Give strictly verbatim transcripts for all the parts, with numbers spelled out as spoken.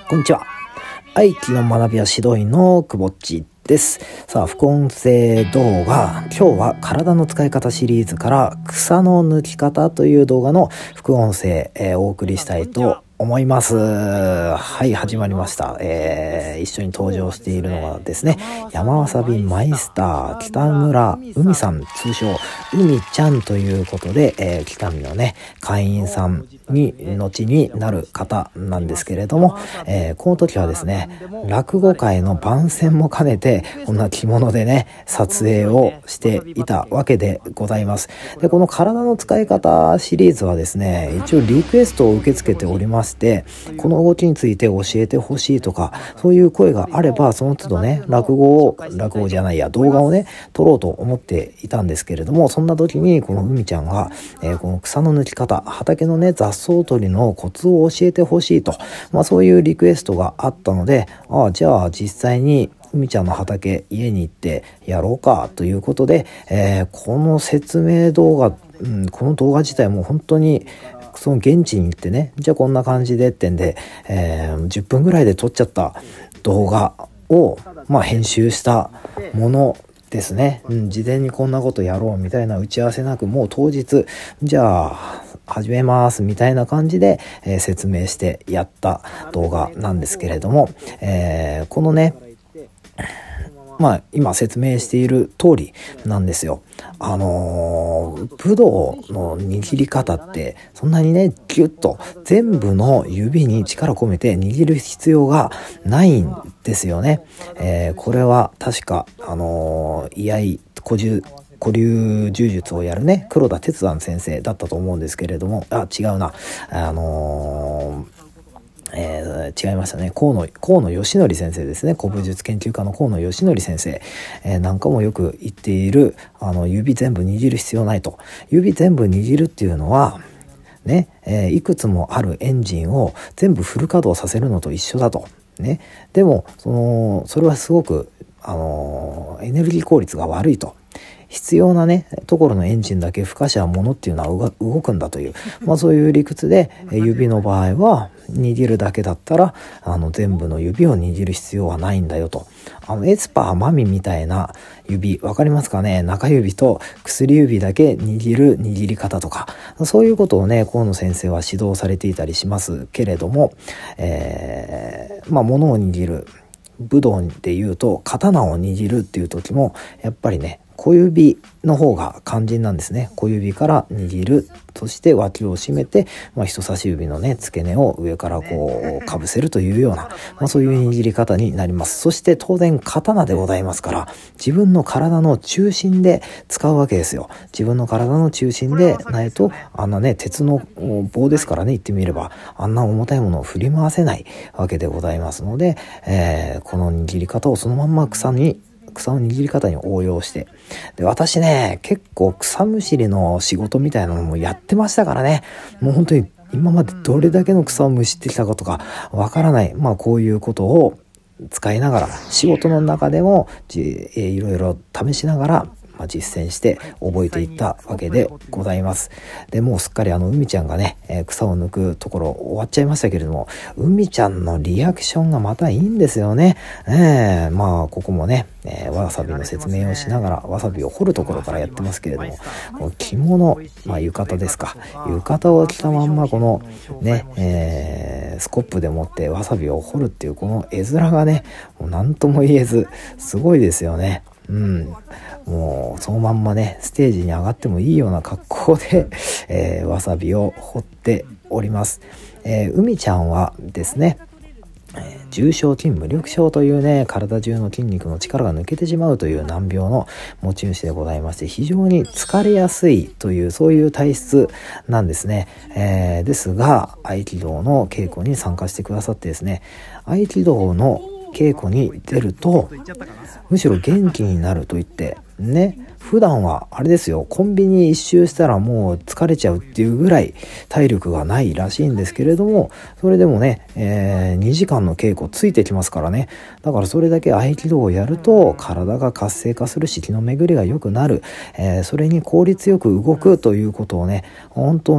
こんにちは。愛機の学びや指導員のくぼっちです。さあ、副音声動画、今日は体の使い方シリーズから草の抜き方という動画の副音声、えー、お送りしたいと思います。はい、始まりました。えー、一緒に登場しているのがですね、山わさびマイスター北村海さん、通称海ちゃんということで、えー、北見のね会員さんに後になる方なんですけれども、えー、この時はですね、落語会の番宣も兼ねてこんな着物でね撮影をしていたわけでございます。で、この体の使い方シリーズはですね、一応リクエストを受け付けておりまして、この動きについて教えてほしいとか、そういう声があればその都度ね落語を落語じゃないや動画をね撮ろうと思っていたんですけれども、そんな時にこの海ちゃんが、えー、この草の抜き方、畑のね雑草取りのコツを教えてほしいと、まあそういうリクエストがあったので、ああじゃあ実際に海ちゃんの畑家に行ってやろうかということで、えー、この説明動画、うん、この動画自体も本当にその現地に行ってね、じゃあこんな感じでってんで、えー、じゅっぷんぐらいで撮っちゃった動画を、まあ、編集したものですね、うん、事前にこんなことやろうみたいな打ち合わせなく、もう当日じゃあ始めますみたいな感じで、えー、説明してやった動画なんですけれども、えー、このねまあ今説明している通りなんですよ。あのー、武道の握り方ってそんなにねギュッと全部の指に力込めて握る必要がないんですよね。えー、これは確かあのー、居合古柔古流柔術をやるね黒田哲山先生だったと思うんですけれども、あ違うなあのーえー、違いましたね。河野、河野義則先生ですね。古武術研究家の河野義則先生、えー、なんかもよく言っている、あの、指全部握る必要ないと。指全部握るっていうのは、ね、えー、いくつもあるエンジンを全部フル稼働させるのと一緒だと。ね。でも、その、それはすごく、あのー、エネルギー効率が悪いと。必要なねところのエンジンだけ付加したものっていうのは動くんだという、まあそういう理屈で、指の場合は握るだけだったらあの全部の指を握る必要はないんだよと。あのエスパーマミみたいな指わかりますかね。中指と薬指だけ握る握り方とか、そういうことをね河野先生は指導されていたりしますけれども、えー、まあ物を握る武道でいうと刀を握るっていう時もやっぱりね小指の方が肝心なんですね。小指から握る、そして脇を締めて、まあ、人差し指のね付け根を上からこうかぶせるというような、まあ、そういう握り方になります。そして当然刀でございますから、自分の体の中心で使うわけですよ。自分の体の中心でないと、あんなね鉄の棒ですからね、言ってみればあんな重たいものを振り回せないわけでございますので、えー、この握り方をそのまんま草に草の握り方に応用して、で私ね結構草むしりの仕事みたいなのもやってましたからね、もう本当に今までどれだけの草をむしってきたかとかわからない、まあこういうことを使いながら仕事の中でもじ、えー、いろいろ試しながらまあ、実践して覚えていったわけでございます。でもうすっかりあの海ちゃんがね、えー、草を抜くところ終わっちゃいましたけれども、海ちゃんのリアクションがまたいいんですよね。えー、まあここもね、えー、わさびの説明をしながらわさびを掘るところからやってますけれども、この着物、まあ、浴衣ですか、浴衣を着たまんまこのね、えー、スコップでもってわさびを掘るっていうこの絵面がね、もう何とも言えずすごいですよね。うん、もうそのまんまねステージに上がってもいいような格好で、えー、わさびを掘っております。えー、海ちゃんはですね、えー、重症筋無力症というね体中の筋肉の力が抜けてしまうという難病の持ち主でございまして、非常に疲れやすいというそういう体質なんですね。えー、ですが合気道の稽古に参加してくださってですね、合気道の稽古に出るとむしろ元気になると言ってね、普段はあれですよ、コンビニ一周したらもう疲れちゃうっていうぐらい体力がないらしいんですけれども、それでもね、えー、にじかんの稽古ついてきますからね。だからそれだけ合気道をやると体が活性化するし気の巡りが良くなる、えー、それに効率よく動くということをね本当に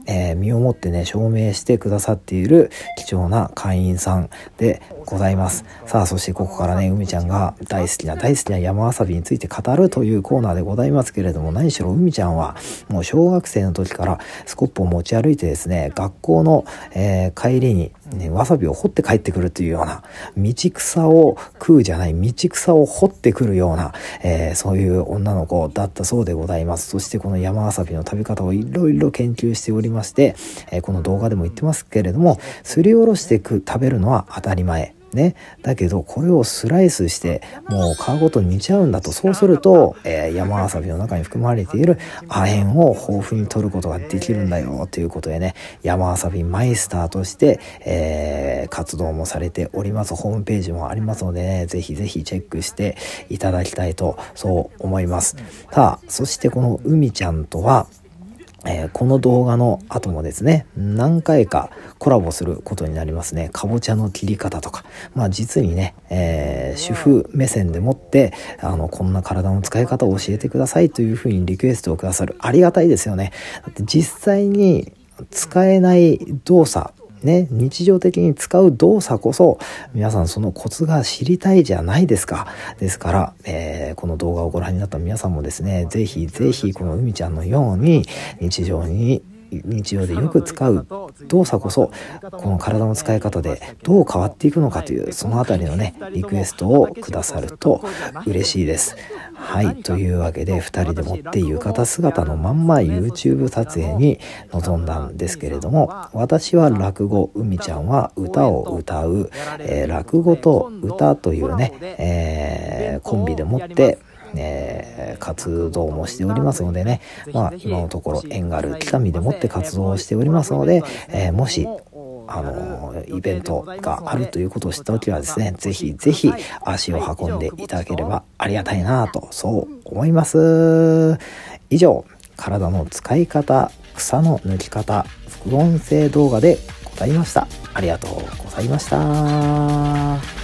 えー、身をもってね証明してくださっている貴重な会員さんでございます。さあそしてここからね海ちゃんが大好きな大好きな山わさびについて語るというコーナーでございますけれども、何しろ海ちゃんはもう小学生の時からスコップを持ち歩いてですね、学校の、えー、帰りに、ね、わさびを掘って帰ってくるというような、道草を食うじゃない道草を掘ってくるような、えー、そういう女の子だったそうでございます。そしてこの山わさびの食べ方をいろいろ研究しておりまして、えー、この動画でも言ってますけれども、すりおろしてく食べるのは当たり前ね、だけどこれをスライスしてもう皮ごと煮ちゃうんだと、そうすると、えー、山わさびの中に含まれている亜鉛を豊富に取ることができるんだよということでね、山わさびマイスターとして、えー、活動もされております。ホームページもありますのでね、ぜひぜひチェックしていただきたいとそう思います。さあそしてこの海ちゃんとはえー、この動画の後もですね、何回かコラボすることになりますね。かぼちゃの切り方とか、まあ実にね、えー、主婦目線でもってあのこんな体の使い方を教えてくださいというふうにリクエストをくださる。ありがたいですよね。だって実際に使えない動作ね、日常的に使う動作こそ皆さんそのコツが知りたいじゃないですか。ですから、えー、この動画をご覧になった皆さんもですね、ぜひぜひこの海ちゃんのように日常に日常でよく使う動作こそこの体の使い方でどう変わっていくのかという、そのあたりのねリクエストをくださると嬉しいです。はい、というわけでふたりでもって浴衣姿のまんま YouTube 撮影に臨んだんですけれども、私は落語、海ちゃんは歌を歌う、えー、落語と歌というね、えー、コンビでもってえー、活動もしておりますのでね、まあ今のところ縁がある北見でもって活動をしておりますので、えー、もしあのイベントがあるということを知った時はですね、ぜひぜひ足を運んでいただければありがたいなとそう思います。以上、体の使い方、草の抜き方、副音声動画でございました。ありがとうございました。